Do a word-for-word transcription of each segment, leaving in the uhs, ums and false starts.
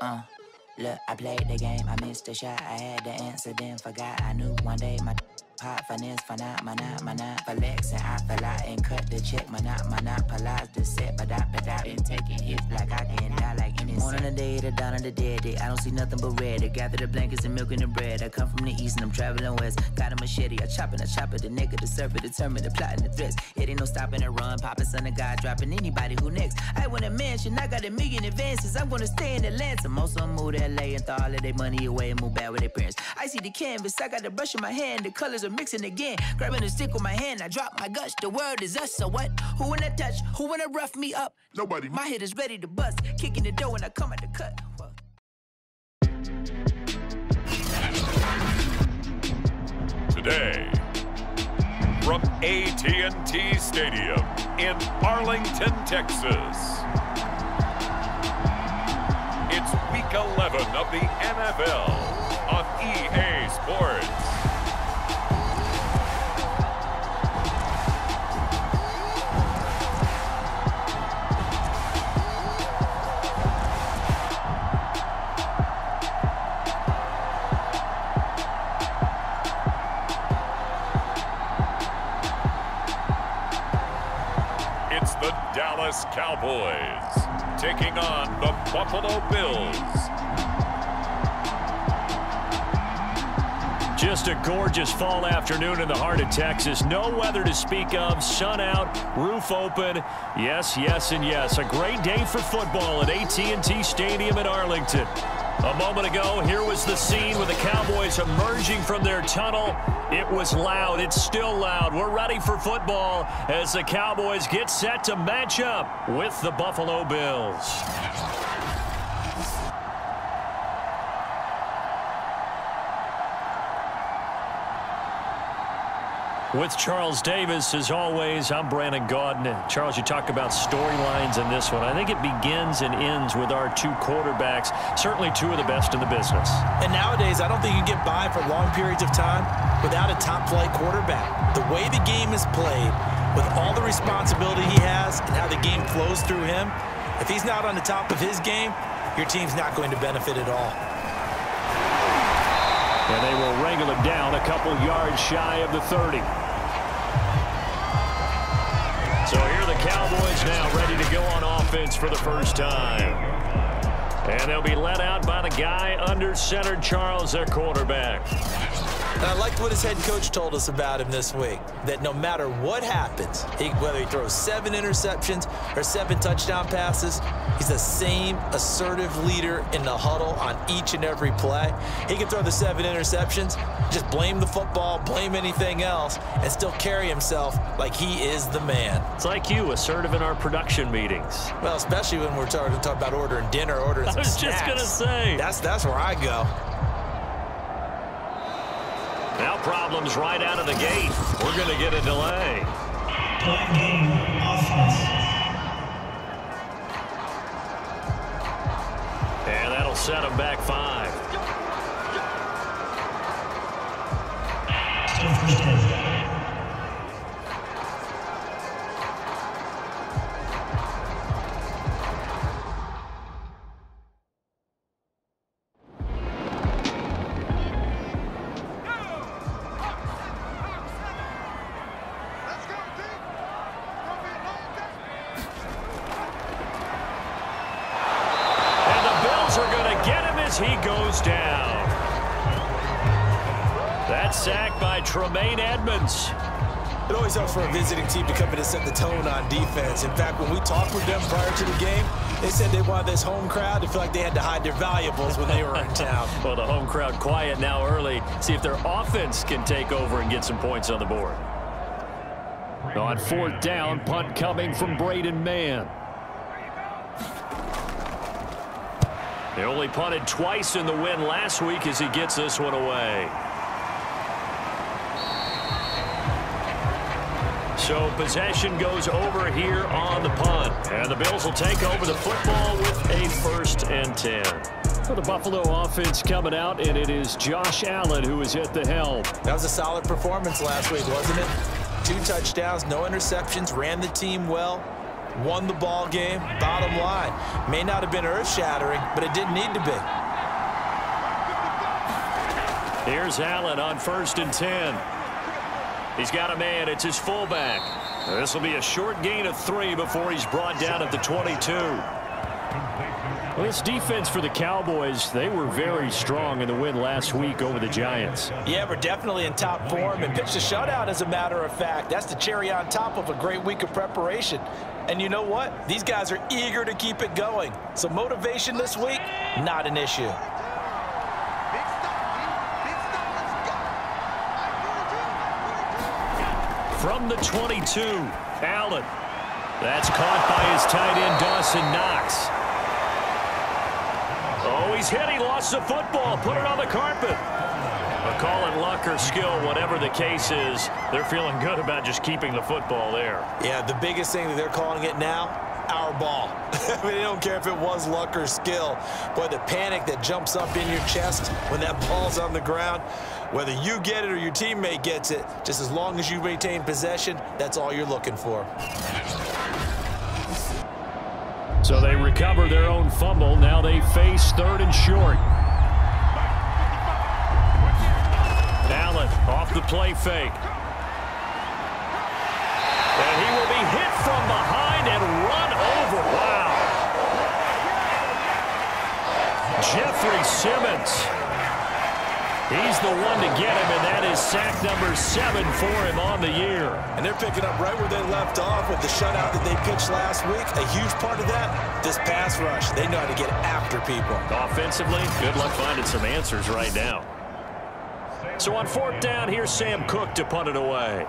Uh, look, I played the game, I missed the shot. I had the answer, then forgot. I knew one day my pop finesse, for not, my not, my not, for Lex, and I fell out and cut the check. My not, my not, polize the set, but I, but I been taking hits like I can die like any morning of the day, the dawn of the dead day. I don't see nothing but red. I gather the blankets and milk and the bread. I come from the east and I'm traveling west. Got a machete, I chop it, I chop it, the nigga, the surfer, determine the plot and the threats. It ain't no stopping the run, popping son of God, dropping anybody who next. I want a mansion, I got a million advances. I'm gonna stay in Atlanta. Most of them move to L A and throw all of their money away and move back with their parents. I see the canvas, I got the brush in my hand, the colors are mixing again. Grabbing the stick with my hand, I drop my guts. The word is us, so what? Who wanna touch? Who wanna rough me up? Nobody. My hit is ready to bust, kicking the door when I come at the cut. Today, from A T and T Stadium in Arlington, Texas, it's week eleven of the N F L on E A Sports. Dallas Cowboys taking on the Buffalo Bills. Just a gorgeous fall afternoon in the heart of Texas. No weather to speak of. Sun out, roof open. Yes, yes, and yes. A great day for football at A T and T Stadium in Arlington. A moment ago, here was the scene with the Cowboys emerging from their tunnel. It was loud. It's still loud. We're ready for football as the Cowboys get set to match up with the Buffalo Bills. With Charles Davis, as always, I'm Brandon Gaudin. Charles, you talk about storylines in this one. I think it begins and ends with our two quarterbacks, certainly two of the best in the business. And nowadays, I don't think you can get by for long periods of time without a top-flight quarterback. The way the game is played, with all the responsibility he has and how the game flows through him, if he's not on the top of his game, your team's not going to benefit at all. And they will wrangle him down a couple yards shy of the thirty. So here are the Cowboys now ready to go on offense for the first time. And they'll be led out by the guy under center, Charles, their quarterback. And I liked what his head coach told us about him this week, that no matter what happens, he, whether he throws seven interceptions or seven touchdown passes, he's the same assertive leader in the huddle on each and every play. He can throw the seven interceptions, just blame the football, blame anything else, and still carry himself like he is the man. It's like you, assertive in our production meetings. Well, especially when we're talking talk about ordering dinner, ordering some I was snacks. just going to say. That's, that's where I go. Now problems right out of the gate. We're going to get a delay. And that'll set them back five. He goes down. That sack by Tremaine Edmonds. It always helps for a visiting team to come in and set the tone on defense. In fact, when we talked with them prior to the game, they said they wanted this home crowd to feel like they had to hide their valuables when they were in town. Well, the home crowd quiet now early. See if their offense can take over and get some points on the board. On fourth down, punt coming from Braden Mann. They only punted twice in the win last week as he gets this one away. So possession goes over here on the punt. And the Bills will take over the football with a first and ten. For the Buffalo offense coming out, and it is Josh Allen who is at the helm. That was a solid performance last week, wasn't it? Two touchdowns, no interceptions, ran the team well. won the ball game. Bottom line, may not have been earth-shattering, but it didn't need to be. Here's Allen on first and ten. He's got a man. It's his fullback. This will be a short gain of three before he's brought down at the twenty-two. Well, this defense for the Cowboys, they were very strong in the win last week over the Giants. Yeah, we're definitely in top form and pitched a shutout, as a matter of fact. That's the cherry on top of a great week of preparation. And you know what? These guys are eager to keep it going. So motivation this week, not an issue. From the twenty-two, Allen. That's caught by his tight end, Dawson Knox. Oh, he's hit. He lost the football. Put it on the carpet. But call it luck or skill, whatever the case is, they're feeling good about just keeping the football there. Yeah, the biggest thing that they're calling it now, our ball. I mean, they don't care if it was luck or skill. Boy, the panic that jumps up in your chest when that ball's on the ground, whether you get it or your teammate gets it, just as long as you maintain possession, that's all you're looking for. So they recover their own fumble. Now they face third and short. Allen off the play fake. And he will be hit from behind and run over. Wow. Jeffrey Simmons. He's the one to get him, and that is sack number seven for him on the year. And they're picking up right where they left off with the shutout that they pitched last week. A huge part of that, this pass rush. They know how to get after people. Offensively, good luck finding some answers right now. So on fourth down, here's Sam Cook to punt it away.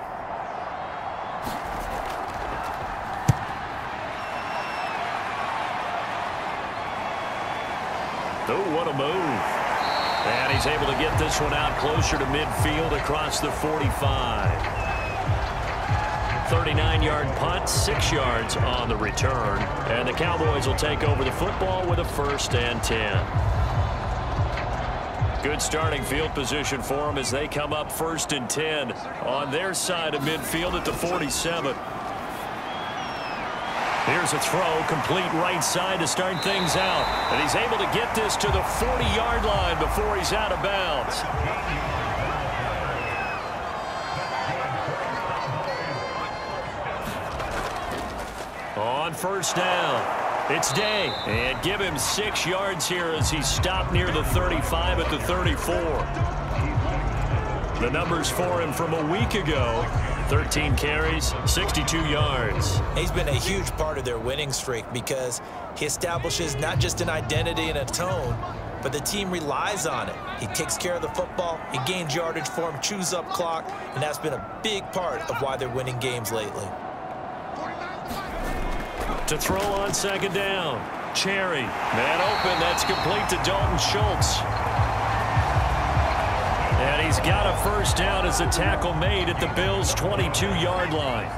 Oh, what a move. And he's able to get this one out closer to midfield across the forty-five. thirty-nine yard punt, six yards on the return. And the Cowboys will take over the football with a first and ten. Good starting field position for them as they come up first and ten on their side of midfield at the forty-seven. Here's a throw, complete right side to start things out. And he's able to get this to the forty yard line before he's out of bounds. On first down, it's Day. And give him six yards here as he stopped near the thirty-five at the thirty-four. The numbers for him from a week ago. thirteen carries, sixty-two yards. He's been a huge part of their winning streak because he establishes not just an identity and a tone, but the team relies on it. He takes care of the football, he gains yardage for him, chews up clock, and that's been a big part of why they're winning games lately. To throw on second down, Cherry. Man open, that's complete to Dalton Schultz. And he's got a first down as the tackle made at the Bills' twenty-two yard line.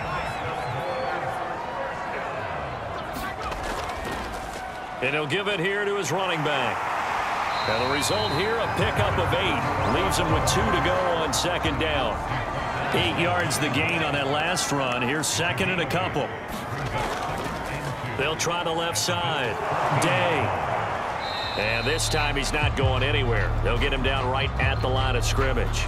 And he'll give it here to his running back. And the result here, a pickup of eight. Leaves him with two to go on second down. Eight yards the gain on that last run. Here's second and a couple. They'll try the left side. Day. And this time he's not going anywhere. They'll get him down right at the line of scrimmage.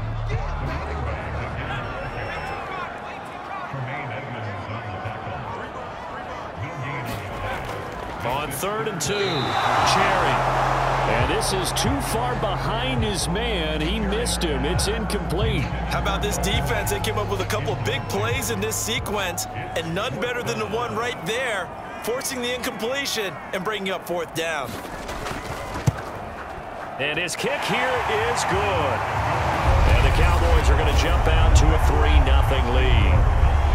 On third and two, Cherry. And this is too far behind his man. He missed him. It's incomplete. How about this defense? They came up with a couple of big plays in this sequence, and none better than the one right there, forcing the incompletion and bringing up fourth down. And his kick here is good. And the Cowboys are going to jump out to a three nothing lead.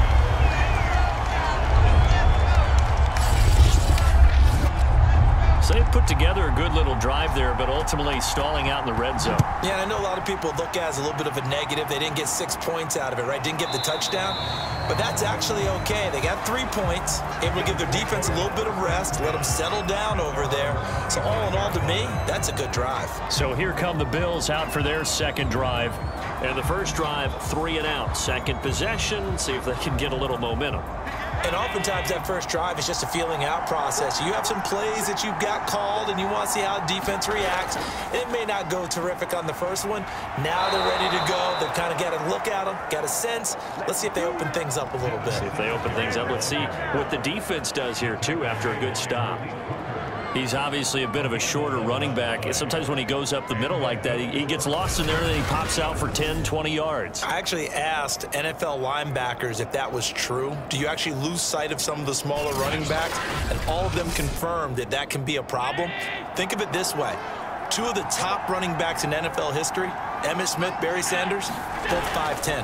So they put together a good little drive there, but ultimately stalling out in the red zone. Yeah, and I know a lot of people look at it as a little bit of a negative. They didn't get six points out of it, right? Didn't get the touchdown. But that's actually okay. They got three points, able to give their defense a little bit of rest, let them settle down over there. So all in all, to me, that's a good drive. So here come the Bills out for their second drive. And the first drive, three and out. Second possession, see if they can get a little momentum. And oftentimes that first drive is just a feeling out process. You have some plays that you've got called and you want to see how defense reacts. It may not go terrific on the first one. Now they're ready to go. They've kind of got to look at them, got a sense. Let's see if they open things up a little bit. See if they open things up. Let's see what the defense does here, too, after a good stop. He's obviously a bit of a shorter running back. Sometimes when he goes up the middle like that, he, he gets lost in there and then he pops out for ten, twenty yards. I actually asked N F L linebackers if that was true. Do you actually lose sight of some of the smaller running backs? And all of them confirmed that that can be a problem. Think of it this way. Two of the top running backs in N F L history, Emmitt Smith, Barry Sanders, both five ten.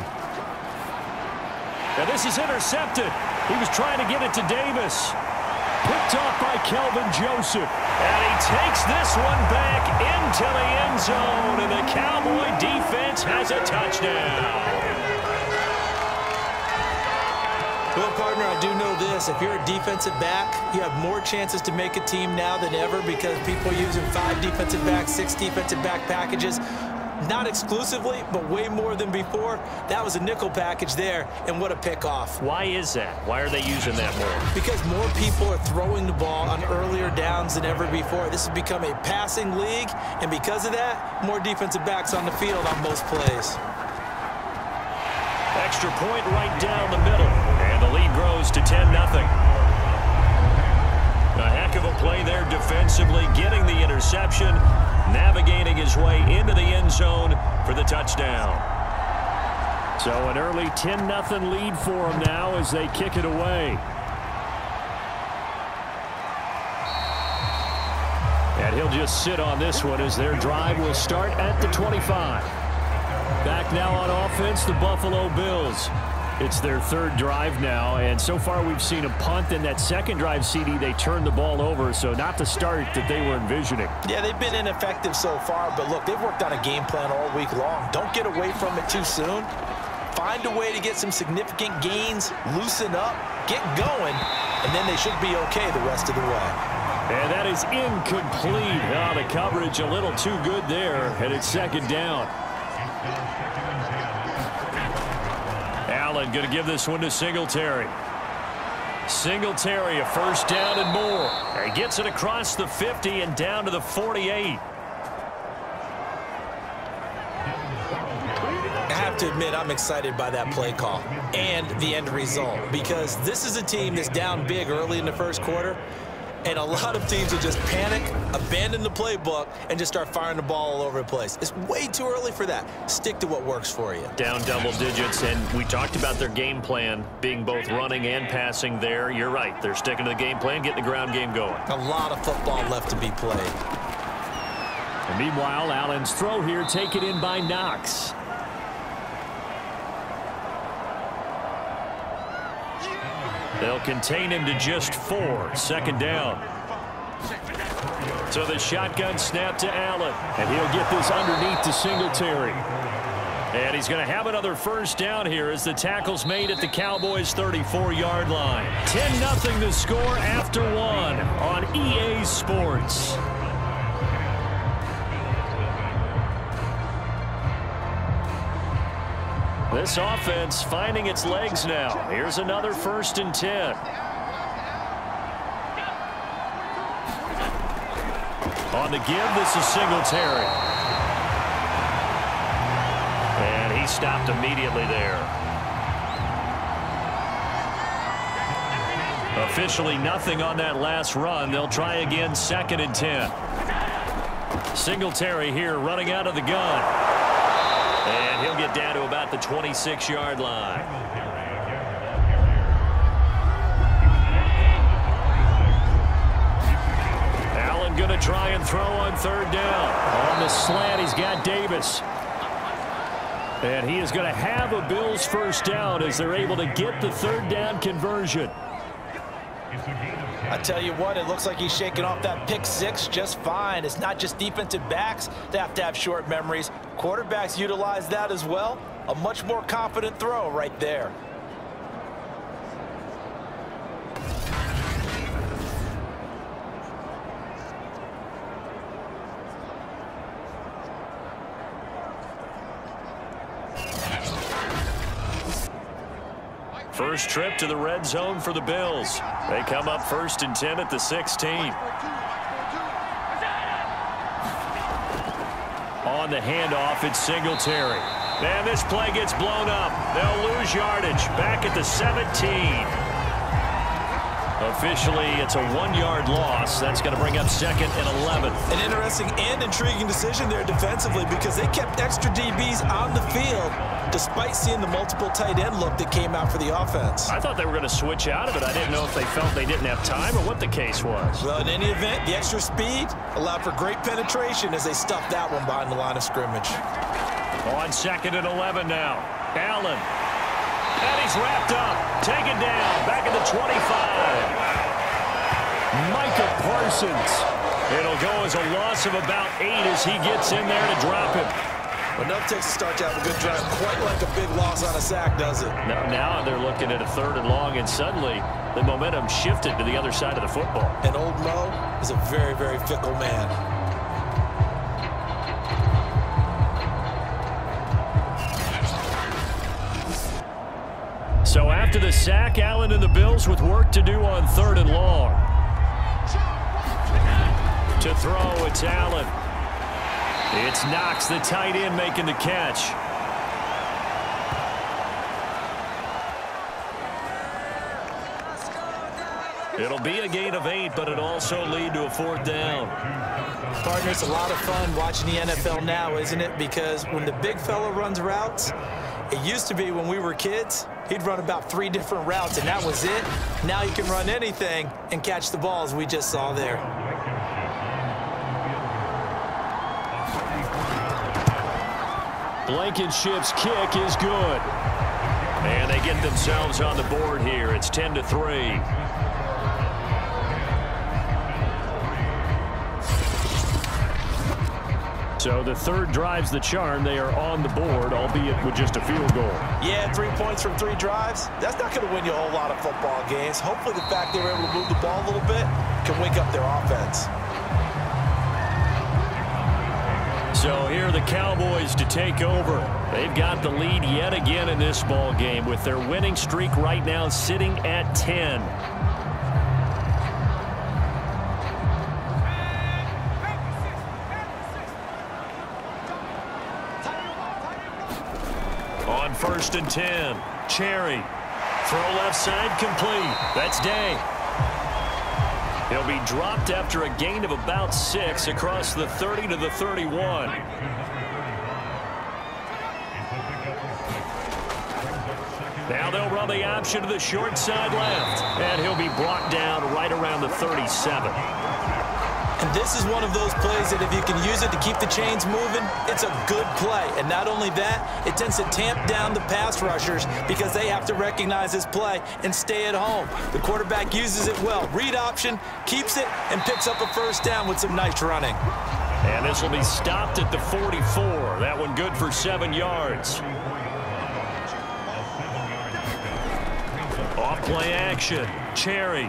Now this is intercepted. He was trying to get it to Davis. Picked off by Kelvin Joseph. And he takes this one back into the end zone. And the Cowboy defense has a touchdown. Well, partner, I do know this. If you're a defensive back, you have more chances to make a team now than ever because people are using five defensive backs, six defensive back packages. Not exclusively, but way more than before. That was a nickel package there, and what a pickoff. Why is that? Why are they using that more? Because more people are throwing the ball on earlier downs than ever before. This has become a passing league, and because of that, more defensive backs on the field on most plays. Extra point right down the middle, and the lead grows to ten nothing. A heck of a play there defensively, getting the interception, navigating his way into the end zone for the touchdown. So an early ten nothing lead for him now as they kick it away. And he'll just sit on this one as their drive will start at the twenty-five. Back now on offense, the Buffalo Bills. It's their third drive now, and so far we've seen a punt. In that second drive, C D, they turned the ball over, so not the start that they were envisioning. Yeah, they've been ineffective so far, but look, they've worked on a game plan all week long. Don't get away from it too soon. Find a way to get some significant gains, loosen up, get going, and then they should be okay the rest of the way. And that is incomplete. Oh, the coverage a little too good there, and it's second down. Allen going to give this one to Singletary. Singletary, a first down and more. He gets it across the fifty and down to the forty-eight. I have to admit, I'm excited by that play call and the end result because this is a team that's down big early in the first quarter, and a lot of teams will just panic, abandon the playbook, and just start firing the ball all over the place. It's way too early for that. Stick to what works for you. Down double digits, and we talked about their game plan being both running and passing there. You're right. They're sticking to the game plan, getting the ground game going. A lot of football left to be played. And meanwhile, Allen's throw here taken in by Knox. They'll contain him to just four. Second down. So the shotgun snap to Allen. And he'll get this underneath to Singletary. And he's going to have another first down here as the tackle's made at the Cowboys' thirty-four yard line. ten nothing the score after one on E A Sports. This offense finding its legs now. Here's another first and ten. On the give, this is Singletary. And he stopped immediately there. Officially nothing on that last run. They'll try again second and ten. Singletary here running out of the gun. And he'll get down to about the twenty-six yard line. Allen going to try and throw on third down. On the slant, he's got Davis. And he is going to have a Bills first down as they're able to get the third down conversion. I tell you what, it looks like he's shaking off that pick six just fine. It's not just defensive backs that have to have short memories. Quarterbacks utilize that as well. A much more confident throw right there. First trip to the red zone for the Bills. They come up first and ten at the sixteen. On the handoff, it's Singletary. And this play gets blown up. They'll lose yardage. Back at the seventeen. Officially, it's a one-yard loss. That's going to bring up second and eleven. An interesting and intriguing decision there defensively because they kept extra D Bs on the field despite seeing the multiple tight end look that came out for the offense. I thought they were going to switch out of it. I didn't know if they felt they didn't have time or what the case was. Well, in any event, the extra speed allowed for great penetration as they stuffed that one behind the line of scrimmage. On second and eleven now. Allen. And he's wrapped up. Taken down. Back at the twenty-five. Micah Parsons. It'll go as a loss of about eight as he gets in there to drop him. Enough takes to start to have a good drive. Quite like a big loss on a sack, does it? Now, now they're looking at a third and long, and suddenly the momentum shifted to the other side of the football. And old Mo is a very, very fickle man. So after the sack, Allen and the Bills with work to do on third and long. To throw, it's Allen. It's Knox, the tight end, making the catch. It'll be a gain of eight, but it'll also lead to a fourth down. Partner, it's a lot of fun watching the N F L now, isn't it? Because when the big fella runs routes, it used to be when we were kids, he'd run about three different routes, and that was it. Now he can run anything and catch the balls we just saw there. Blankenship's kick is good. And they get themselves on the board here. It's ten to three. So the third drives the charm. They are on the board, albeit with just a field goal. Yeah, three points from three drives. That's not going to win you a whole lot of football games. Hopefully the fact they were able to move the ball a little bit can wake up their offense. So here are the Cowboys to take over. They've got the lead yet again in this ball game with their winning streak right now sitting at ten. On first and ten, Cherry. Throw left side complete. That's Day. He'll be dropped after a gain of about six across the thirty to the thirty-one. Now they'll run the option to the short side left. And he'll be brought down right around the thirty-seven. And this is one of those plays that if you can use it to keep the chains moving, it's a good play. And not only that, it tends to tamp down the pass rushers because they have to recognize this play and stay at home. The quarterback uses it well. Read option, keeps it, and picks up a first down with some nice running. And this will be stopped at the forty-four. That one good for seven yards. Off play action. Cherry.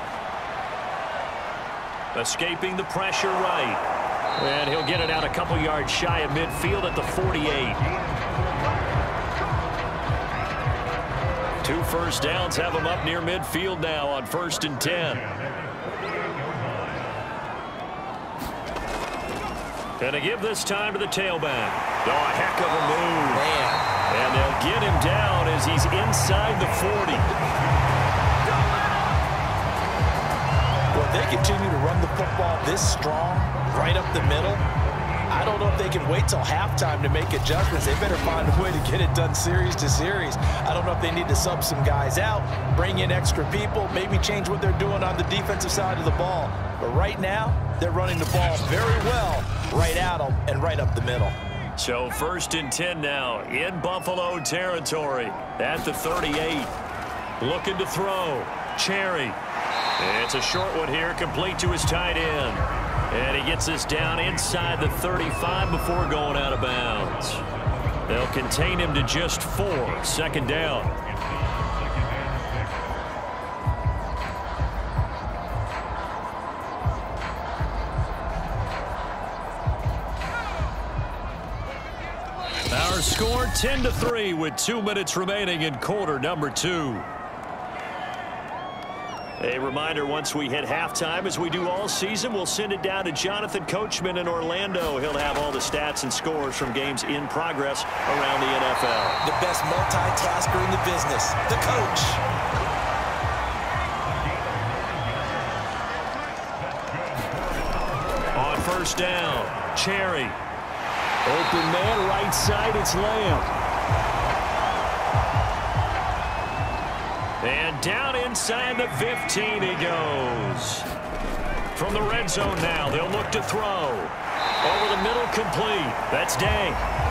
Escaping the pressure right. And he'll get it out a couple yards shy of midfield at the forty-eight. Two first downs have him up near midfield now on first and ten. And to give this time to the tailback. Oh, a heck of a move. Man. And they'll get him down as he's inside the forty. They continue to run the football this strong, right up the middle. I don't know if they can wait till halftime to make adjustments. They better find a way to get it done series to series. I don't know if they need to sub some guys out, bring in extra people, maybe change what they're doing on the defensive side of the ball. But right now, they're running the ball very well right at them and right up the middle. So first and ten now in Buffalo territory at the thirty-eight. Looking to throw. Cherry. It's a short one here, complete to his tight end. And he gets this down inside the thirty-five before going out of bounds. They'll contain him to just four. Second down. Our score ten to three with two minutes remaining in quarter number two. A reminder, once we hit halftime, as we do all season, we'll send it down to Jonathan Coachman in Orlando. He'll have all the stats and scores from games in progress around the N F L. The best multitasker in the business, the coach. On first down, Cherry. Open man, right side, it's Lamb. And down inside the fifteen he goes. From the red zone now, they'll look to throw. Over the middle, complete. That's Day.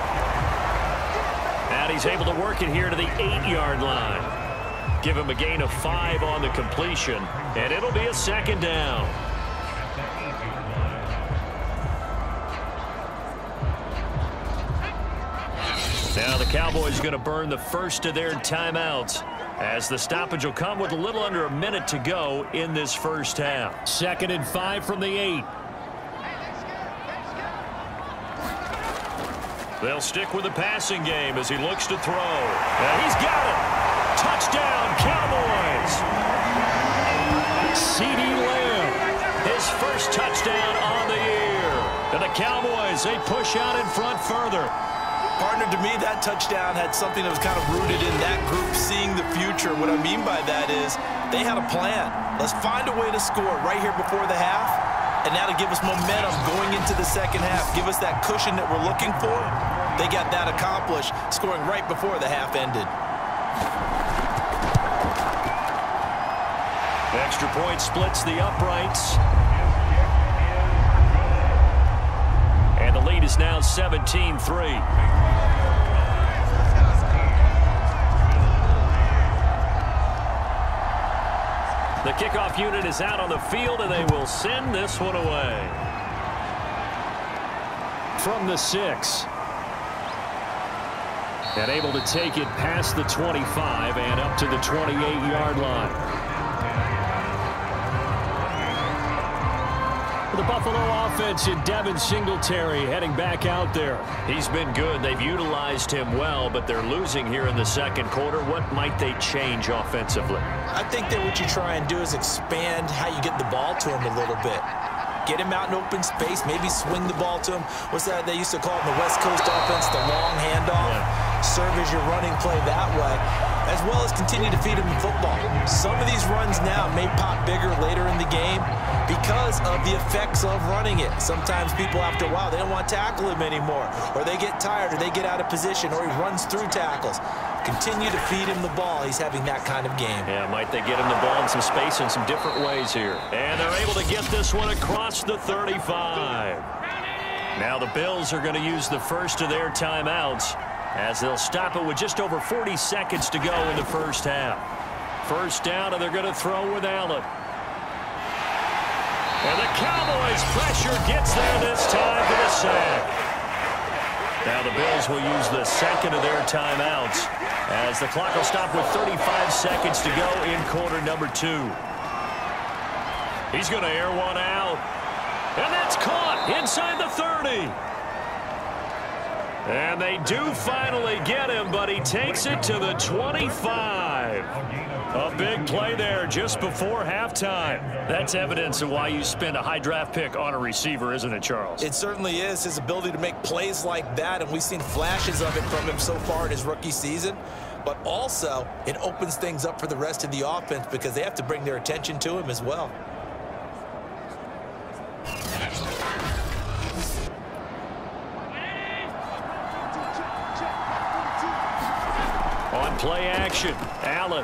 And he's able to work it here to the eight-yard line. Give him a gain of five on the completion, and it'll be a second down. Now the Cowboys going to burn the first of their timeouts, as the stoppage will come with a little under a minute to go in this first half. Second and five from the eight. They'll stick with the passing game as he looks to throw. And he's got it. Touchdown, Cowboys. CeeDee Lamb, his first touchdown on the year. And the Cowboys, they push out in front further. Partner, to me, that touchdown had something that was kind of rooted in that group seeing the future. What I mean by that is they had a plan. Let's find a way to score right here before the half, and that'll give us momentum going into the second half, give us that cushion that we're looking for. They got that accomplished, scoring right before the half ended. Extra point splits the uprights. And the lead is now seventeen three. The kickoff unit is out on the field, and they will send this one away. From the six. And able to take it past the twenty-five and up to the twenty-eight-yard line. The Buffalo offense and Devin Singletary heading back out there. He's been good. They've utilized him well, but they're losing here in the second quarter. What might they change offensively? I think that what you try and do is expand how you get the ball to him a little bit. Get him out in open space, maybe swing the ball to him. What's that they used to call it in the West Coast offense, the long handoff? Yeah. Serve as your running play that way, as well as continue to feed him the football. Some of these runs now may pop bigger later in the game because of the effects of running it. Sometimes people, after a while, they don't want to tackle him anymore, or they get tired, or they get out of position, or he runs through tackles. Continue to feed him the ball. He's having that kind of game. Yeah, might they get him the ball in some space in some different ways here. And they're able to get this one across the thirty-five. Now the Bills are going to use the first of their timeouts, as they'll stop it with just over forty seconds to go in the first half. First down, and they're going to throw with Allen. And the Cowboys' pressure gets there this time for the sack. Now the Bills will use the second of their timeouts, as the clock will stop with thirty-five seconds to go in quarter number two. He's going to air one out. And that's caught inside the thirty. And they do finally get him, but he takes it to the twenty-five. A big play there just before halftime. That's evidence of why you spend a high draft pick on a receiver, isn't it, Charles? It certainly is. His ability to make plays like that, and we've seen flashes of it from him so far in his rookie season. But also, it opens things up for the rest of the offense because they have to bring their attention to him as well. On play action, Allen.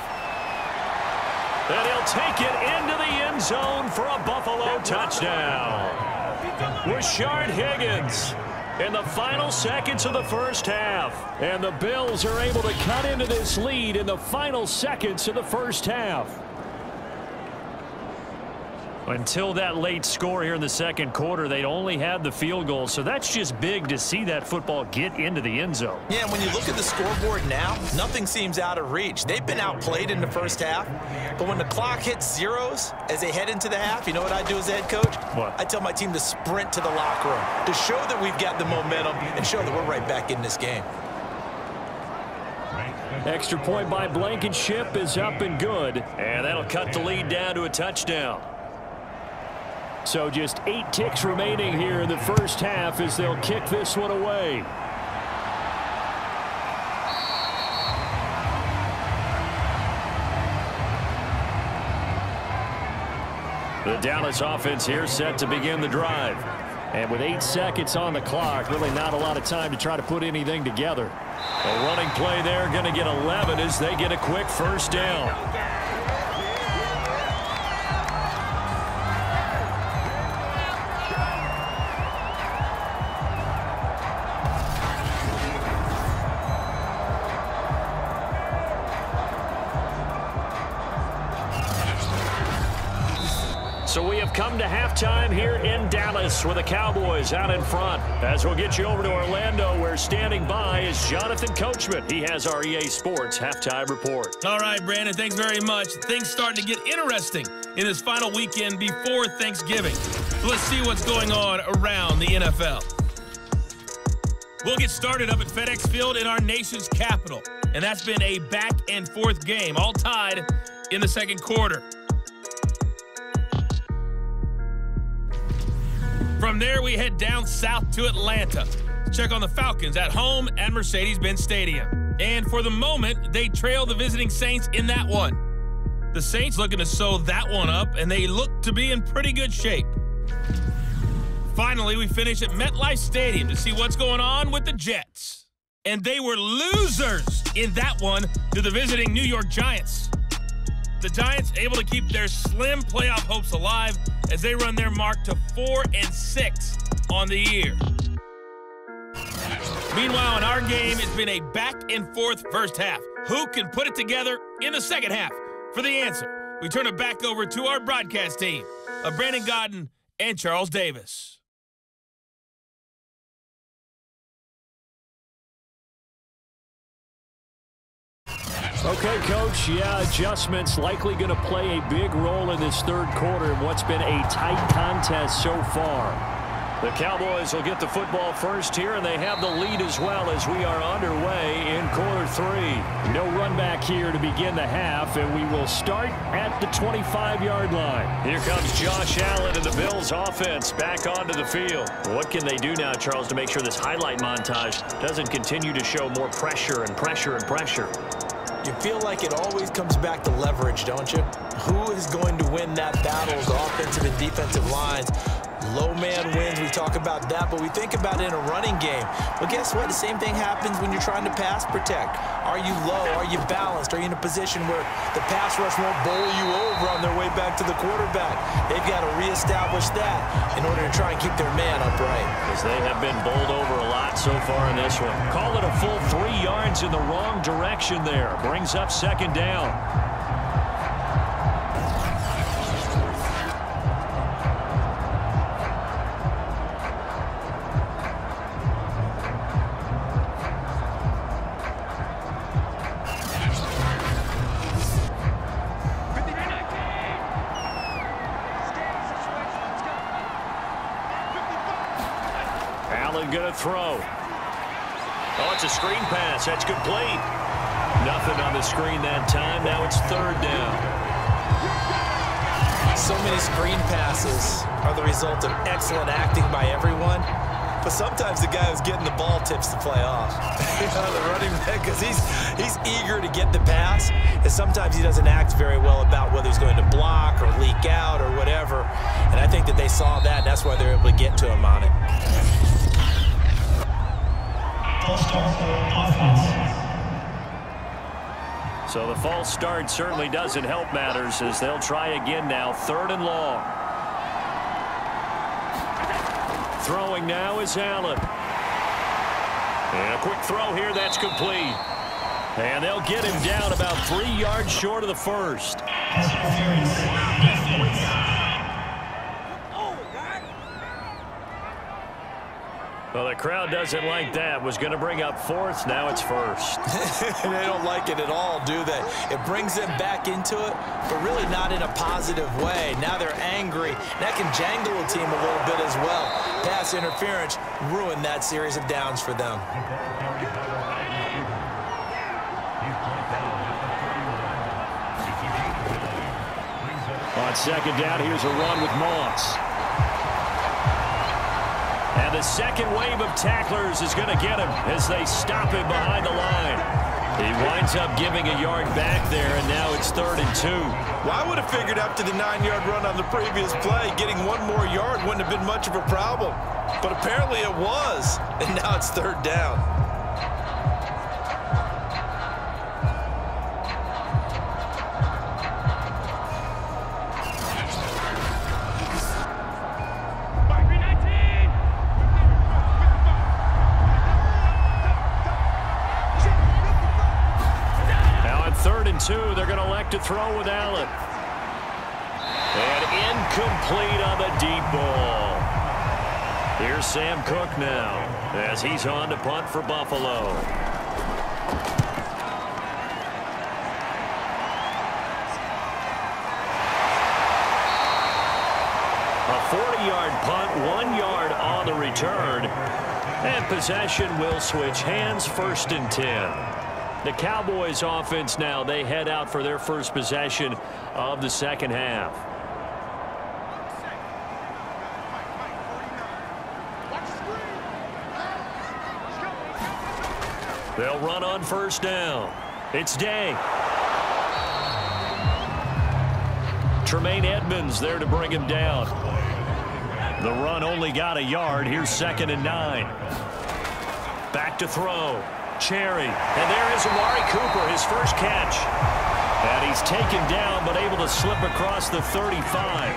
And he'll take it into the end zone for a Buffalo touchdown. Rashard Higgins in the final seconds of the first half. And the Bills are able to cut into this lead in the final seconds of the first half. Until that late score here in the second quarter, they'd only had the field goal. So that's just big to see that football get into the end zone. Yeah, and when you look at the scoreboard now, nothing seems out of reach. They've been outplayed in the first half. But when the clock hits zeros as they head into the half, you know what I do as a head coach? What? I tell my team to sprint to the locker room to show that we've got the momentum and show that we're right back in this game. Extra point by Blankenship is up and good. And that'll cut the lead down to a touchdown. So just eight ticks remaining here in the first half as they'll kick this one away. The Dallas offense here set to begin the drive. And with eight seconds on the clock, really not a lot of time to try to put anything together. A running play there, going to get eleven as they get a quick first down. So we have come to halftime here in Dallas with the Cowboys out in front. As we'll get you over to Orlando, where standing by is Jonathan Coachman. He has our E A Sports Halftime Report. All right, Brandon, thanks very much. Things starting to get interesting in this final weekend before Thanksgiving. So let's see what's going on around the N F L. We'll get started up at FedEx Field in our nation's capital. And that's been a back-and-forth game, all tied in the second quarter. From there, we head down south to Atlanta. Check on the Falcons at home at Mercedes-Benz Stadium. And for the moment, they trail the visiting Saints in that one. The Saints looking to sew that one up, and they look to be in pretty good shape. Finally, we finish at MetLife Stadium to see what's going on with the Jets. And they were losers in that one to the visiting New York Giants. The Giants able to keep their slim playoff hopes alive as they run their mark to four and six on the year. Meanwhile, in our game, it's been a back-and-forth first half. Who can put it together in the second half? For the answer, we turn it back over to our broadcast team of Brandon Gaudin and Charles Davis. Okay, Coach, yeah, adjustments likely going to play a big role in this third quarter in what's been a tight contest so far. The Cowboys will get the football first here, and they have the lead as well as we are underway in quarter three. No run back here to begin the half, and we will start at the twenty-five yard line. Here comes Josh Allen and the Bills offense back onto the field. What can they do now, Charles, to make sure this highlight montage doesn't continue to show more pressure and pressure and pressure? You feel like it always comes back to leverage, don't you? Who is going to win that battle? The offensive and defensive lines. Low man wins. We talk about that, but we think about it in a running game. Well, guess what? The same thing happens when you're trying to pass protect. Are you low? Are you balanced? Are you in a position where the pass rush won't bowl you over on their way back to the quarterback? They've got to reestablish that in order to try and keep their man upright. Because they have been bowled over a lot so far in this one. Call it a full three yards in the wrong direction there. Brings up second down. Going to throw. Oh, it's a screen pass. That's complete. Nothing on the screen that time. Now it's third down. So many screen passes are the result of excellent acting by everyone. But sometimes the guy who's getting the ball tips the play off. You know, the running back, because he's, he's eager to get the pass. And sometimes he doesn't act very well about whether he's going to block or leak out or whatever. And I think that they saw that, and that's why they're able to get to him on it. So the false start certainly doesn't help matters as they'll try again now. Third and long. Throwing now is Allen. And a quick throw here. That's complete. And they'll get him down about three yards short of the first. Well, the crowd doesn't like that. Was going to bring up fourth. Now it's first. They don't like it at all, do they? It brings them back into it, but really not in a positive way. Now they're angry. That can jangle a team a little bit as well. Pass interference ruined that series of downs for them. second down, here's a run with Moss. And the second wave of tacklers is going to get him as they stop him behind the line. He winds up giving a yard back there, and now it's third and two. Well, I would have figured after the nine-yard run on the previous play, getting one more yard wouldn't have been much of a problem. But apparently it was, and now it's third down. Two, they're going to elect to throw with Allen. And incomplete on the deep ball. Here's Sam Cook now as he's on to punt for Buffalo. A forty-yard punt, one yard on the return. And possession will switch hands, first and ten. The Cowboys offense now, they head out for their first possession of the second half. They'll run on first down. It's Day. Tremaine Edmonds there to bring him down. The run only got a yard. Here's second and nine. Back to throw. Cherry, and there is Amari Cooper, his first catch. And he's taken down, but able to slip across the thirty-five.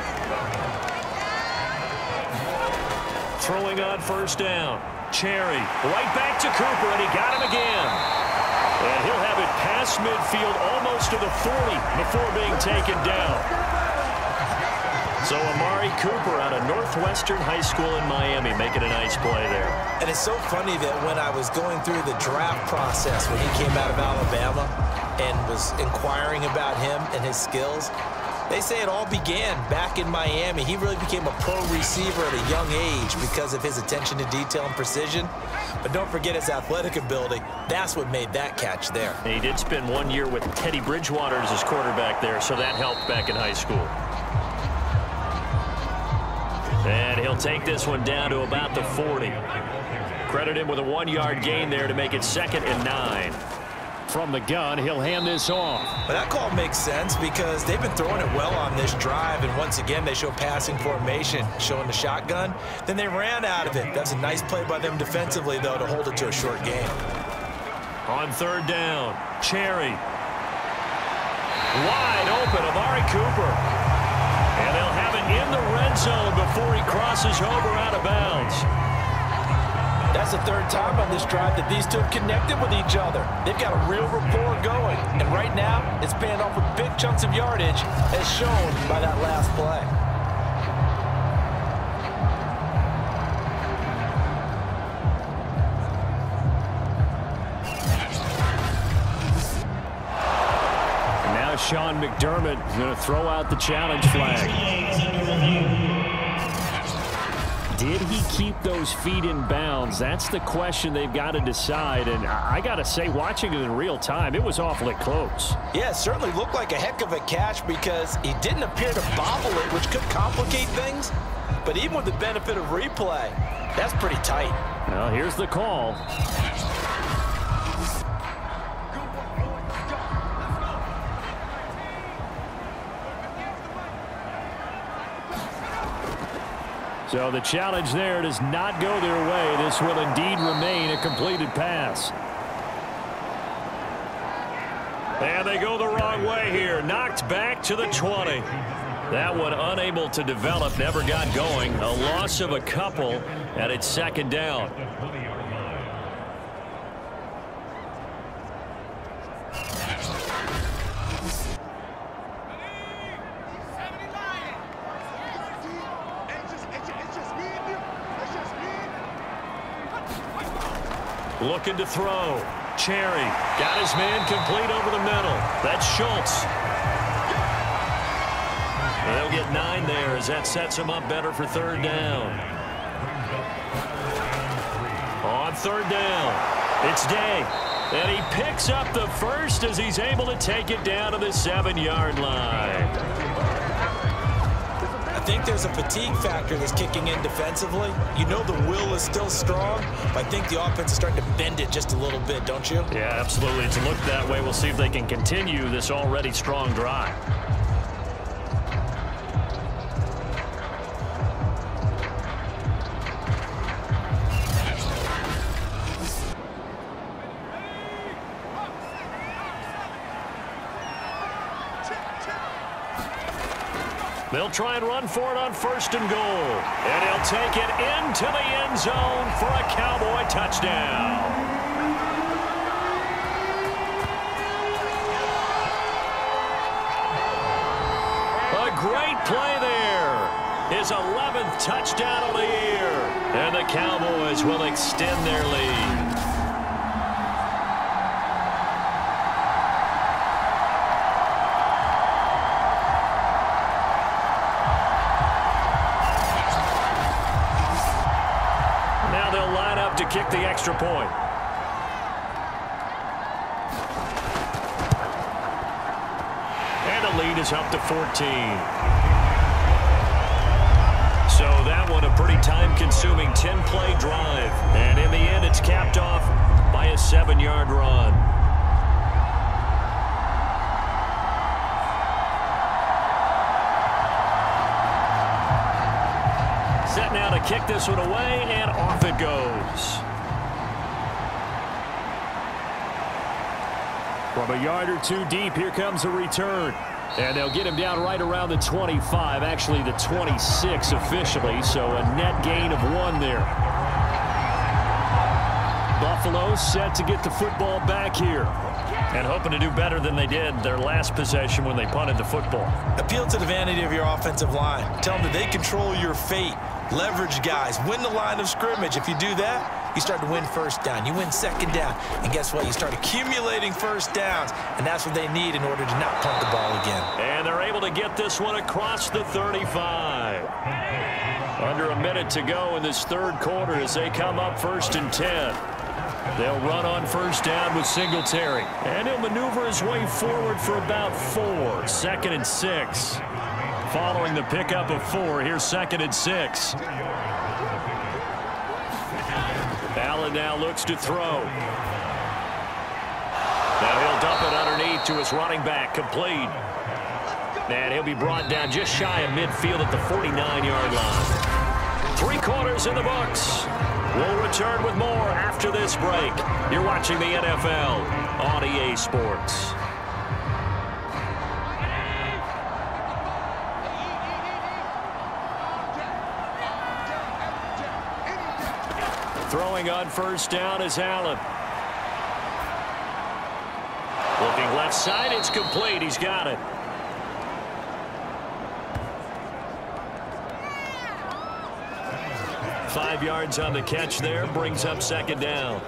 Throwing on first down. Cherry, right back to Cooper, and he got him again. And he'll have it past midfield, almost to the forty, before being taken down. So Amari Cooper out of Northwestern High School in Miami making a nice play there. And it's so funny that when I was going through the draft process when he came out of Alabama and was inquiring about him and his skills, they say it all began back in Miami. He really became a pro receiver at a young age because of his attention to detail and precision. But don't forget his athletic ability. That's what made that catch there. And he did spend one year with Teddy Bridgewater as his quarterback there, so that helped back in high school. And he'll take this one down to about the forty. Credit him with a one-yard gain there to make it second and nine. From the gun, he'll hand this off. But that call makes sense because they've been throwing it well on this drive, and once again they show passing formation, showing the shotgun. Then they ran out of it. That's a nice play by them defensively, though, to hold it to a short game. On third down, Cherry. Wide open, Amari Cooper. And they'll have it in the red zone before he crosses over out of bounds. That's the third time on this drive that these two have connected with each other. They've got a real rapport going. And right now, it's paying off with big chunks of yardage, as shown by that last play. Sean McDermott is going to throw out the challenge flag. Did he keep those feet in bounds? That's the question they've got to decide. And I got to say, watching it in real time, it was awfully close. Yeah, it certainly looked like a heck of a catch because he didn't appear to bobble it, which could complicate things. But even with the benefit of replay, that's pretty tight. Well, here's the call. So the challenge there does not go their way. This will indeed remain a completed pass. And they go the wrong way here. Knocked back to the twenty. That one unable to develop, never got going. A loss of a couple, and it's second down. Looking to throw. Cherry got his man complete over the middle. That's Schultz. They'll get nine there as that sets him up better for third down. On third down, it's Day. And he picks up the first as he's able to take it down to the seven-yard line. think there's a fatigue factor that's kicking in defensively. You know the will is still strong, but I think the offense is starting to bend it just a little bit, don't you? Yeah, absolutely. It's looked that way. We'll see if they can continue this already strong drive. They'll try and run for it on first and goal. And he'll take it into the end zone for a Cowboy touchdown. A great play there. His eleventh touchdown of the year. And the Cowboys will extend their lead. To kick the extra point. And the lead is up to fourteen. So that one a pretty time-consuming ten-play drive. And in the end, it's capped off by a seven-yard run. Set now to kick this one away, and off it goes. From a yard or two deep, here comes a return. And they'll get him down right around the twenty-five, actually the twenty-six officially, so a net gain of one there. Buffalo set to get the football back here. And hoping to do better than they did their last possession when they punted the football. Appeal to the vanity of your offensive line. Tell them that they control your fate. Leverage guys. Win the line of scrimmage. If you do that, you start to win first down. You win second down. And guess what? You start accumulating first downs. And that's what they need in order to not punt the ball again. And they're able to get this one across the thirty-five. Under a minute to go in this third quarter as they come up first and ten. They'll run on first down with Singletary. And he'll maneuver his way forward for about four. Second and six. Following the pickup of four, here's second and six. Allen now looks to throw. Now he'll dump it underneath to his running back, complete. And he'll be brought down just shy of midfield at the forty-nine-yard line. Three quarters in the books. We'll return with more after this break. You're watching the N F L on E A Sports. Throwing on first down is Allen. Looking left side, it's complete. He's got it. Five yards on the catch there, brings up second down.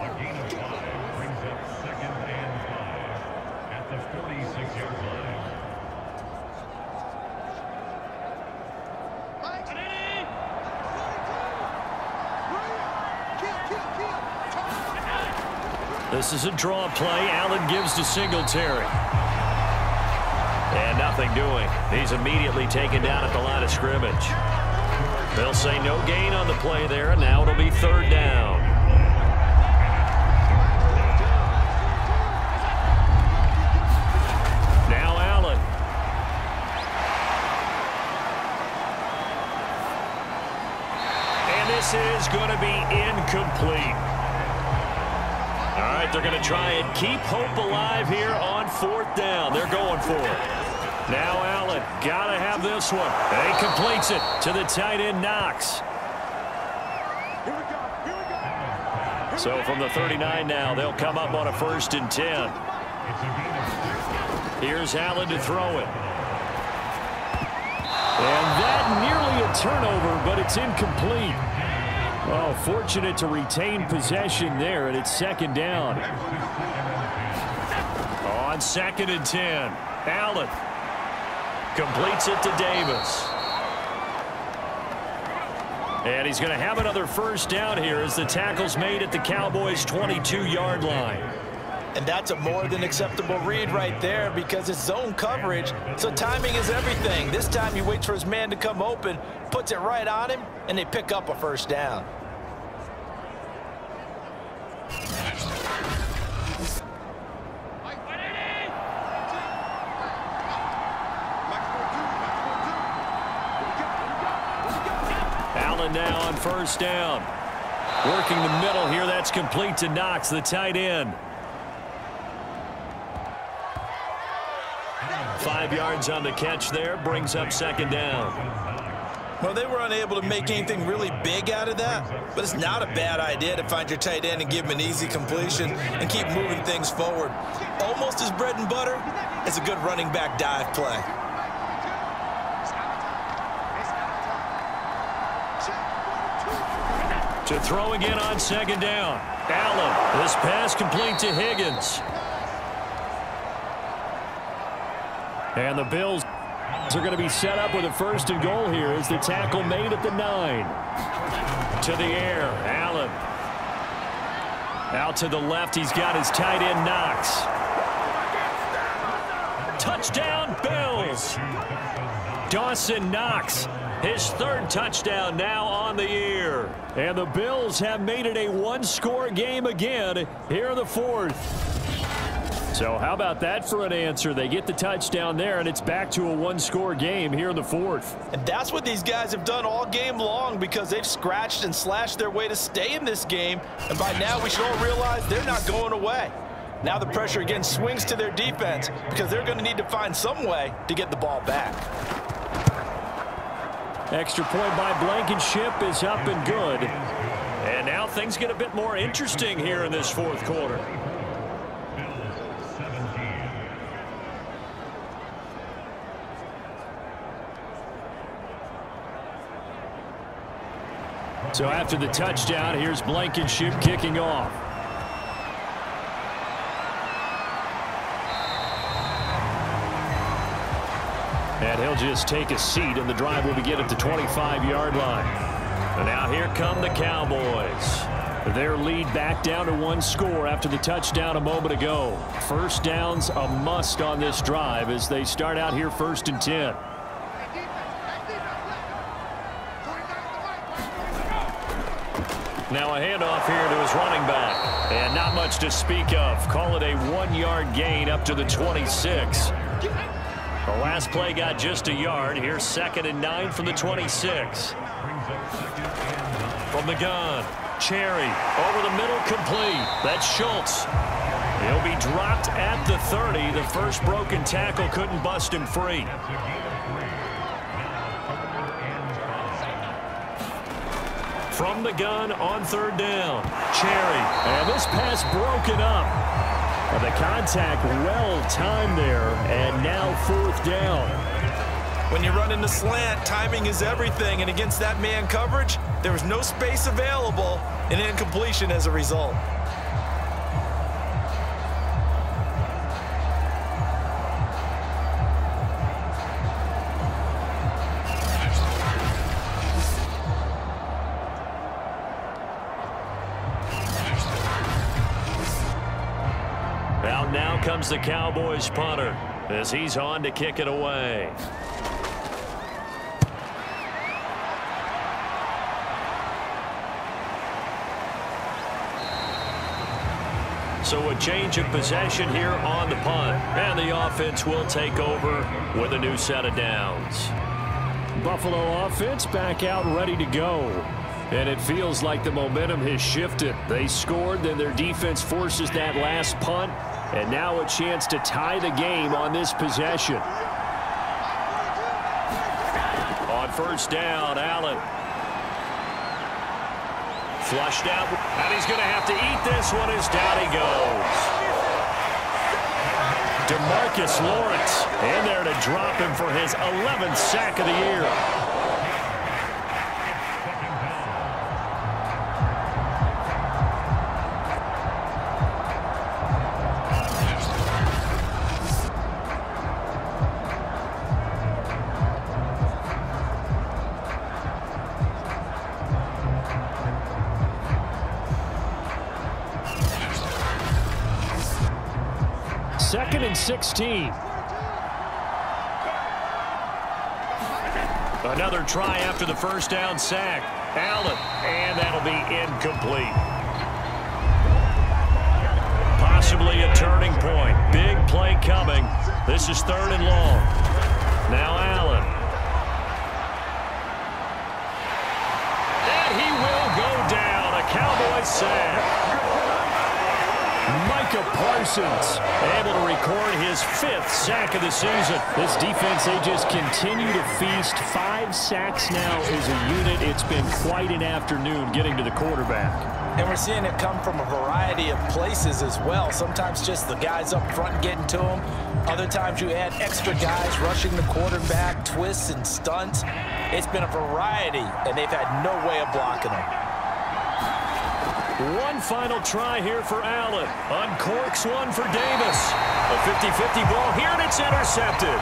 This is a draw play. Allen gives to Singletary. And nothing doing. He's immediately taken down at the line of scrimmage. They'll say no gain on the play there, and now it'll be third down. Now Allen. And this is going to be incomplete. All right, they're going to try and keep hope alive here on fourth down. They're going for it. Now Allen, got to have this one. And he completes it to the tight end, Knox. So from the thirty-nine now, they'll come up on a first and ten. Here's Allen to throw it. And that nearly a turnover, but it's incomplete. Oh, fortunate to retain possession there, and it's second down. On second and ten, Allen completes it to Davis. And he's going to have another first down here as the tackle's made at the Cowboys' twenty-two-yard line. And that's a more than acceptable read right there because it's zone coverage, so timing is everything. This time he waits for his man to come open, puts it right on him, and they pick up a first down. Allen now on first down. Working the middle here. That's complete to Knox, the tight end. Five yards on the catch there. Brings up second down. Well, they were unable to make anything really big out of that, but it's not a bad idea to find your tight end and give him an easy completion and keep moving things forward. Almost as bread and butter as a good running back dive play. To throw again on second down. Allen. This pass complete to Higgins. And the Bills are going to be set up with a first and goal here as the tackle made at the nine. To the air. Allen. Out to the left. He's got his tight end Knox. Touchdown Bills. Dawson Knox. His third touchdown now on the year. And the Bills have made it a one-score game again here in the fourth. So how about that for an answer? They get the touchdown there, and it's back to a one-score game here in the fourth. And that's what these guys have done all game long because they've scratched and slashed their way to stay in this game. And by now we should all realize they're not going away. Now the pressure again swings to their defense because they're going to need to find some way to get the ball back. Extra point by Blankenship is up and good. And now things get a bit more interesting here in this fourth quarter. So after the touchdown, here's Blankenship kicking off. And he'll just take a seat, and the drive will begin at the twenty-five yard line. And now here come the Cowboys. Their lead back down to one score after the touchdown a moment ago. First down's a must on this drive as they start out here first and ten. Now a handoff here to his running back. And not much to speak of. Call it a one-yard gain up to the twenty-six. The last play got just a yard. Here's second and nine from the twenty-six. From the gun, Cherry over the middle, complete. That's Schultz. He'll be dropped at the thirty. The first broken tackle couldn't bust him free. From the gun on third down, Cherry. And this pass broken up. The contact well timed there, and now fourth down. When you run in the slant, timing is everything, and against that man coverage, there was no space available, and incompletion as a result. Out now comes the Cowboys punter as he's on to kick it away. So a change of possession here on the punt. And the offense will take over with a new set of downs. Buffalo offense back out ready to go. And it feels like the momentum has shifted. They scored, then their defense forces that last punt. And now a chance to tie the game on this possession. On first down, Allen. Flushed out, and he's going to have to eat this one as down he goes. DeMarcus Lawrence in there to drop him for his eleventh sack of the year. second and sixteen. Another try after the first down sack. Allen, and that'll be incomplete. Possibly a turning point. Big play coming. This is third and long. Now Allen. And he will go down. A Cowboys sack. Micah Parsons able to record his fifth sack of the season. This defense, they just continue to feast. Five sacks now as a unit. It's been quite an afternoon getting to the quarterback. And we're seeing it come from a variety of places as well. Sometimes just the guys up front getting to him. Other times you add extra guys rushing the quarterback, twists and stunts. It's been a variety, and they've had no way of blocking him. One final try here for Allen. Uncorks one for Davis. A fifty fifty ball here, and it's intercepted.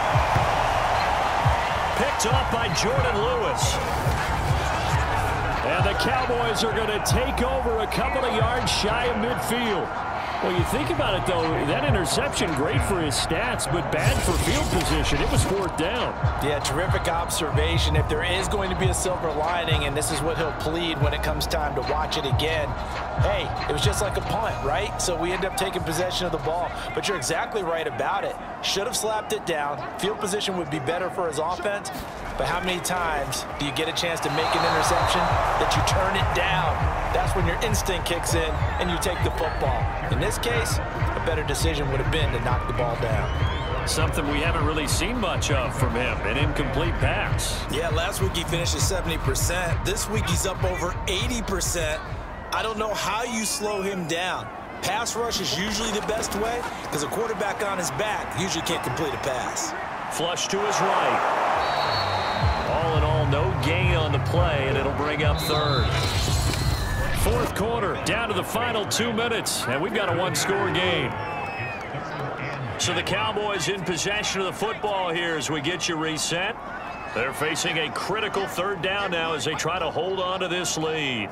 Picked off by Jordan Lewis. And the Cowboys are going to take over a couple of yards shy of midfield. Well, you think about it, though, that interception, great for his stats, but bad for field position. It was fourth down. Yeah, terrific observation. If there is going to be a silver lining, and this is what he'll plead when it comes time to watch it again, hey, it was just like a punt, right? So we end up taking possession of the ball. But you're exactly right about it. Should have slapped it down. Field position would be better for his offense. But how many times do you get a chance to make an interception that you turn it down? That's when your instinct kicks in and you take the football. In this case, a better decision would have been to knock the ball down. Something we haven't really seen much of from him, an incomplete pass. Yeah, last week he finished at seventy percent. This week he's up over eighty percent. I don't know how you slow him down. Pass rush is usually the best way because a quarterback on his back usually can't complete a pass. Flush to his right. All in all, no gain on the play, and it'll bring up third. Fourth quarter, down to the final two minutes, and we've got a one-score game. So the Cowboys in possession of the football here as we get you reset. They're facing a critical third down now as they try to hold on to this lead.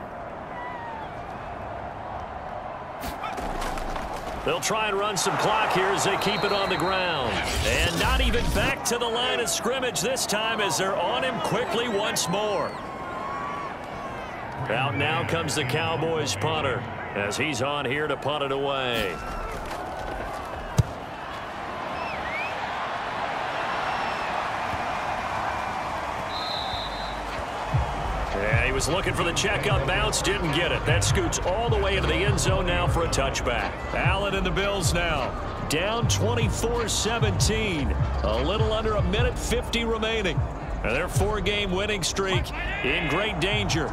They'll try and run some clock here as they keep it on the ground. And not even back to the line of scrimmage this time as they're on him quickly once more. Out now comes the Cowboys punter as he's on here to punt it away. Yeah, he was looking for the checkup bounce, didn't get it. That scoots all the way into the end zone now for a touchback. Allen and the Bills now down twenty-four seventeen. A little under a minute fifty remaining. And their four-game winning streak in great danger.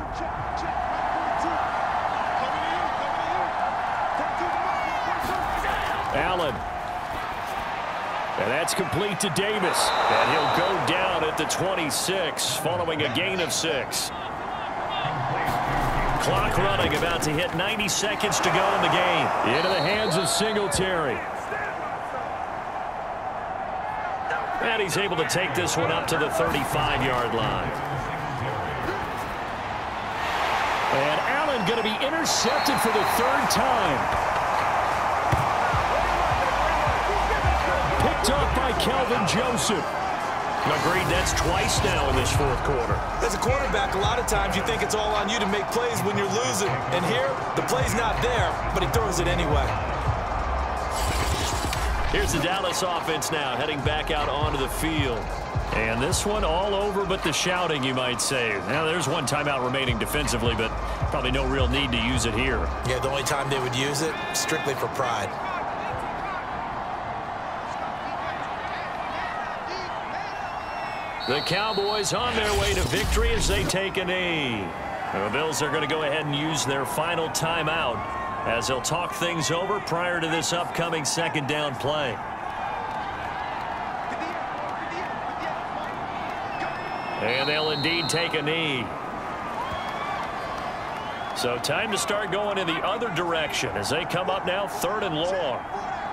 Allen. And that's complete to Davis. And he'll go down at the twenty-six following a gain of six. Clock running, about to hit ninety seconds to go in the game. Into the hands of Singletary. And he's able to take this one up to the thirty-five yard line. And Allen going to be intercepted for the third time. Picked up by Kelvin Joseph. Agreed, that's twice now in this fourth quarter. As a quarterback, a lot of times you think it's all on you to make plays when you're losing. And here, the play's not there, but he throws it anyway. Here's the Dallas offense now, heading back out onto the field. And this one all over but the shouting, you might say. Now, there's one timeout remaining defensively, but probably no real need to use it here. Yeah, the only time they would use it, strictly for pride. The Cowboys on their way to victory as they take a knee. The Bills are going to go ahead and use their final timeout as they'll talk things over prior to this upcoming second down play. And they'll indeed take a knee. So time to start going in the other direction as they come up now third and long.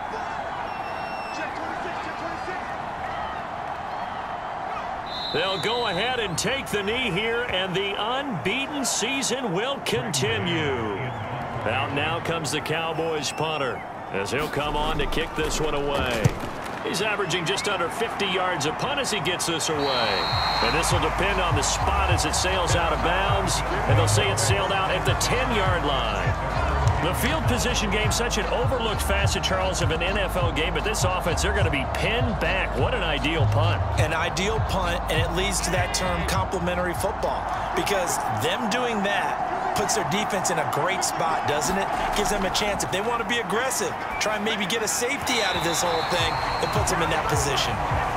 They'll go ahead and take the knee here, and the unbeaten season will continue. Out now comes the Cowboys punter. as he'll come on to kick this one away. He's averaging just under fifty yards a punt as he gets this away. And this will depend on the spot as it sails out of bounds. And they'll say it sailed out at the ten-yard line. The field position game, such an overlooked facet, Charles, of an N F L game. But this offense, they're going to be pinned back. What an ideal punt. An ideal punt, and it leads to that term complementary football. Because them doing that puts their defense in a great spot, doesn't it? Gives them a chance. If they want to be aggressive, try and maybe get a safety out of this whole thing, it puts them in that position.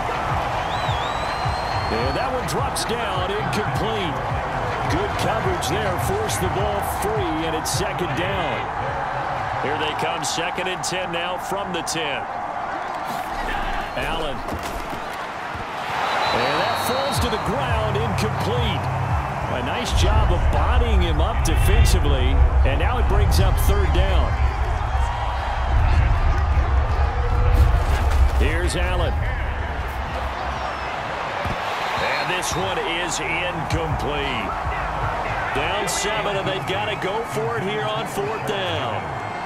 And that one drops down, incomplete. Good coverage there, forced the ball free, and it's second down. Here they come, second and ten now from the ten. Allen. And that falls to the ground, incomplete. A nice job of bodying him up defensively, and now it brings up third down. Here's Allen. And this one is incomplete. Down seven, and they've got to go for it here on fourth down.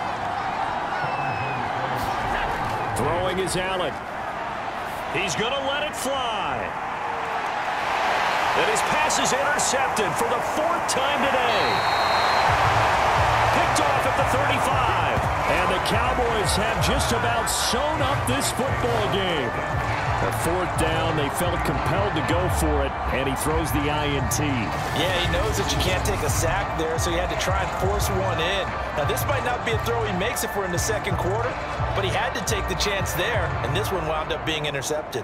Throwing is Allen. He's going to let it fly. And his pass is intercepted for the fourth time today. Picked off at the thirty-five. And the Cowboys have just about sewn up this football game. A fourth down, they felt compelled to go for it, and he throws the I N T. Yeah, he knows that you can't take a sack there, so he had to try and force one in. Now, this might not be a throw he makes if we're in the second quarter, but he had to take the chance there, and this one wound up being intercepted.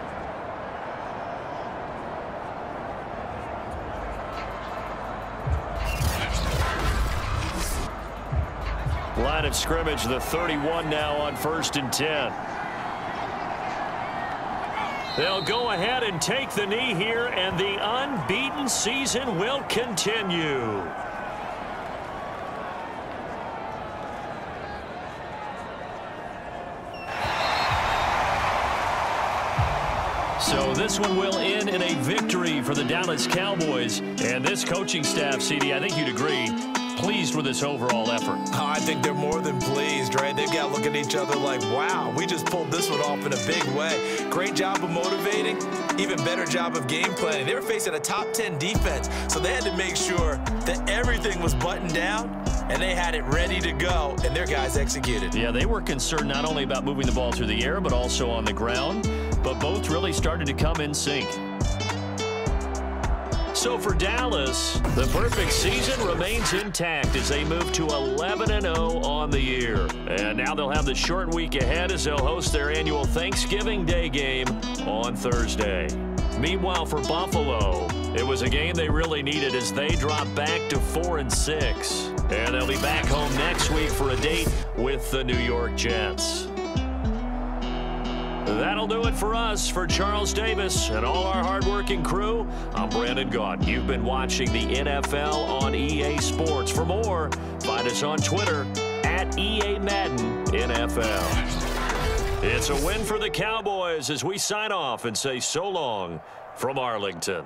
Line of scrimmage, the thirty-one now on first and ten. They'll go ahead and take the knee here, and the unbeaten season will continue. So this one will end in a victory for the Dallas Cowboys. And this coaching staff, C D, I think you'd agree, pleased with this overall effort. Oh, I think they're more than pleased, right? They've got to look at each other like, wow, we just pulled this one off in a big way. Great job of motivating, even better job of game planning. They were facing a top ten defense, so they had to make sure that everything was buttoned down, and they had it ready to go, and their guys executed. Yeah, they were concerned not only about moving the ball through the air, but also on the ground, but both really started to come in sync. So for Dallas, the perfect season remains intact as they move to eleven and oh on the year. And now they'll have the short week ahead as they'll host their annual Thanksgiving Day game on Thursday. Meanwhile, for Buffalo, it was a game they really needed as they drop back to four and six. And they'll be back home next week for a date with the New York Jets. That'll do it for us. For Charles Davis and all our hardworking crew, I'm Brandon Gaudin. You've been watching the N F L on E A Sports. For more, find us on Twitter at E A Madden N F L. It's a win for the Cowboys as we sign off and say so long from Arlington.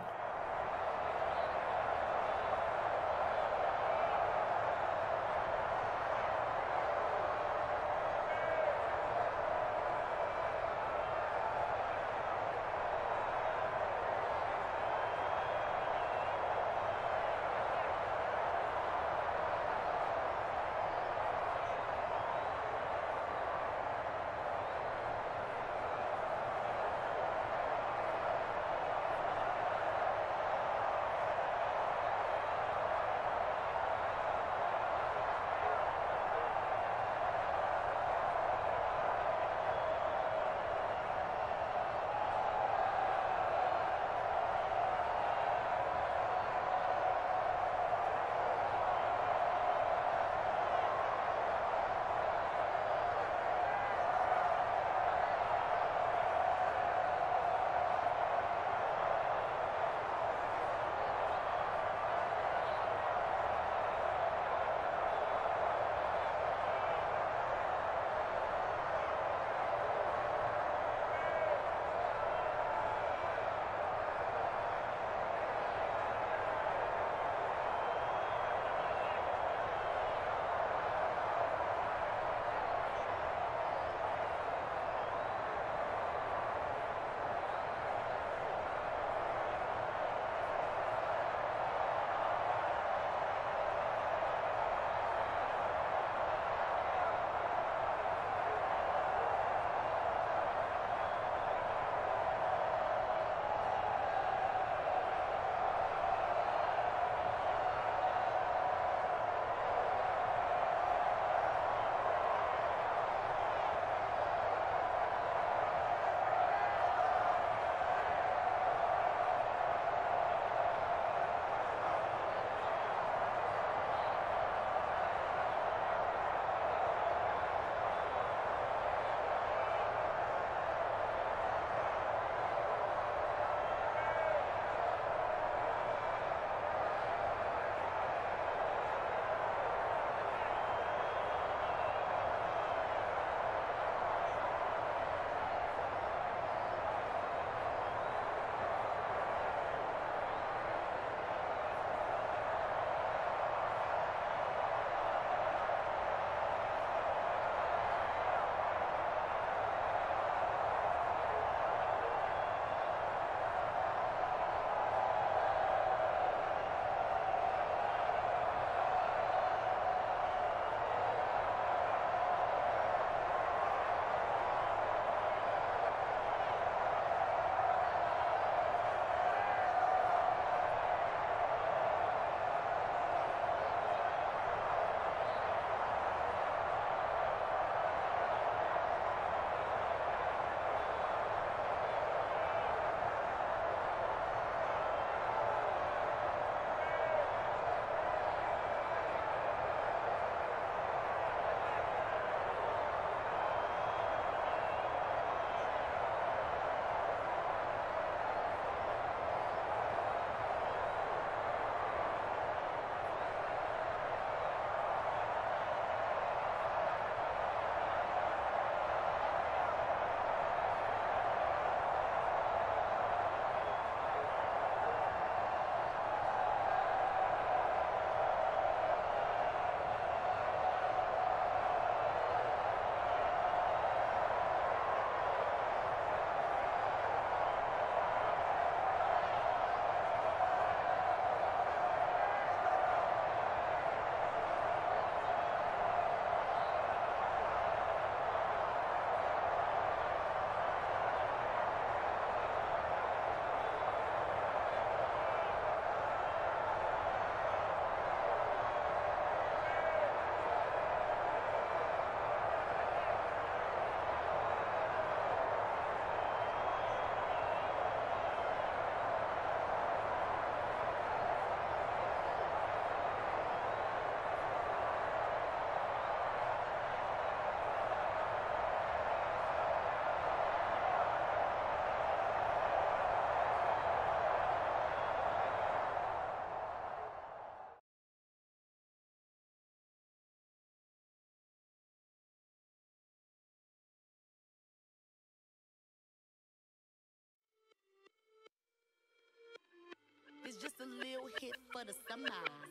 a little hit for the summer.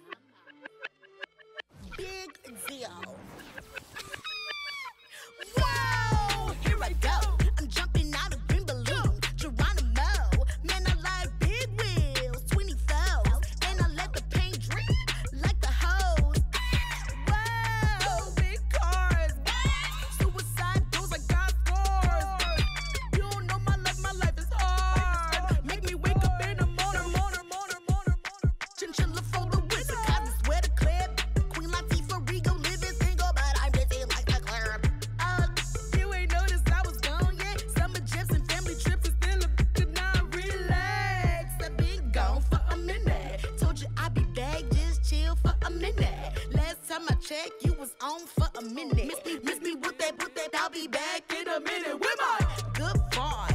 Big deal. Whoa, here I go. I'm jumping out of green balloon. Geronimo, man, I like big wheels, twenty-fours, and I let the paint drip like the hose. Whoa, big cars, suicide doors, I got scores. You don't know my life, my life is hard. Make me wake up in the morning, morning, morning, morning, morning. Chinchilla for the wizard, cause I swear to clip. Queen Latifah, Rigo, living single, but I'm busy like the club. Uh, you ain't noticed I was gone yet. Summer trips and family trips is still a could not relax. I've been gone for a minute. Told you I'd be back, just chill for a minute. Last time I checked, you was on for a minute. Miss me, miss me with that, with that. I'll be back in a minute with my good fart.